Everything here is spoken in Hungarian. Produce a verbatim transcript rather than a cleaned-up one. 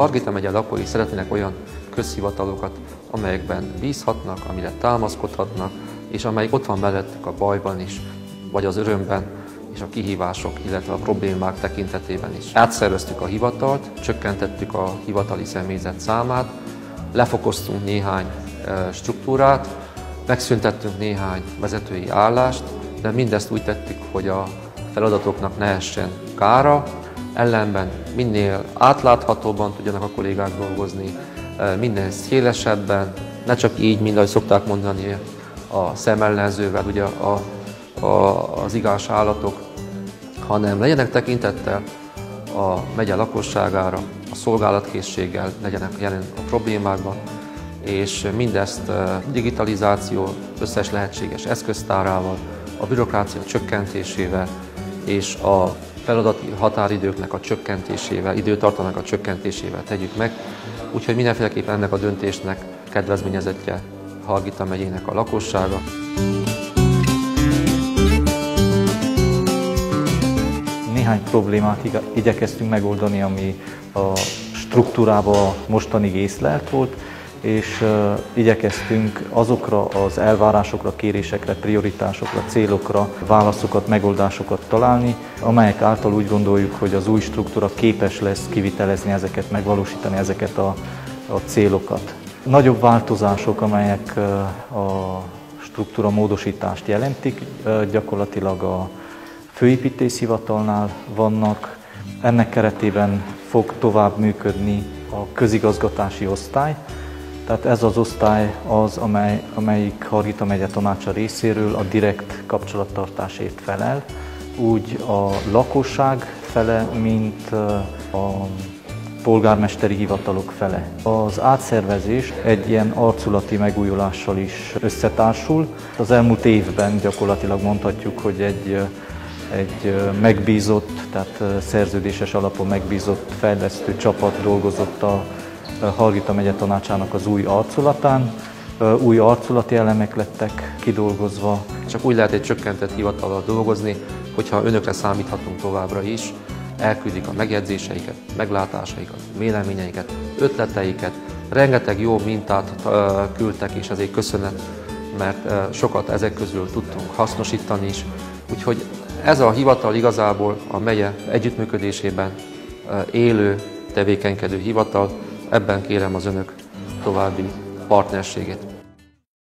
Hargita megye lakói szeretnének olyan közhivatalokat, amelyekben bízhatnak, amire támaszkodhatnak, és amelyik ott van mellettük a bajban is, vagy az örömben, és a kihívások, illetve a problémák tekintetében is. Átszerveztük a hivatalt, csökkentettük a hivatali személyzet számát, lefokoztunk néhány struktúrát, megszüntettünk néhány vezetői állást, de mindezt úgy tettük, hogy a feladatoknak ne essen kára, ellenben minél átláthatóbban tudjanak a kollégák dolgozni, minél szélesebben, ne csak így, mint ahogy szokták mondani a szemellenzővel, ugye a, a, az igaz állatok, hanem legyenek tekintettel a megye lakosságára, a szolgálatkészséggel legyenek jelen a problémákban, és mindezt digitalizáció összes lehetséges eszköztárával, a bürokrácia csökkentésével és a feladati határidőknek a csökkentésével, időtartamának a csökkentésével tegyük meg. Úgyhogy mindenféleképpen ennek a döntésnek kedvezményezettje Hargita megyének a lakossága. Néhány problémát igyekeztünk megoldani, ami a struktúrában mostanig észlelt volt, és uh, igyekeztünk azokra az elvárásokra, kérésekre, prioritásokra, célokra válaszokat, megoldásokat találni, amelyek által úgy gondoljuk, hogy az új struktúra képes lesz kivitelezni ezeket, megvalósítani ezeket a, a célokat. Nagyobb változások, amelyek uh, a struktúra módosítást jelentik, uh, gyakorlatilag a főépítészhivatalnál vannak. Ennek keretében fog tovább működni a közigazgatási osztály. Tehát ez az osztály az, amely, amelyik Hargita megye tanácsa részéről a direkt kapcsolattartásért felel, úgy a lakosság fele, mint a polgármesteri hivatalok fele. Az átszervezés egy ilyen arculati megújulással is összetársul. Az elmúlt évben gyakorlatilag mondhatjuk, hogy egy, egy megbízott, tehát szerződéses alapon megbízott fejlesztő csapat dolgozott a Hargita megye tanácsának az új arculatán. Új arculati elemek lettek kidolgozva. Csak úgy lehet egy csökkentett hivatallal dolgozni, hogyha önökre számíthatunk továbbra is, elküldik a megjegyzéseiket, meglátásaikat, véleményeiket, ötleteiket. Rengeteg jó mintát küldtek, és ezért köszönet, mert sokat ezek közül tudtunk hasznosítani is. Úgyhogy ez a hivatal igazából a megye együttműködésében élő, tevékenykedő hivatal. Ebben kérem az önök további partnerségét.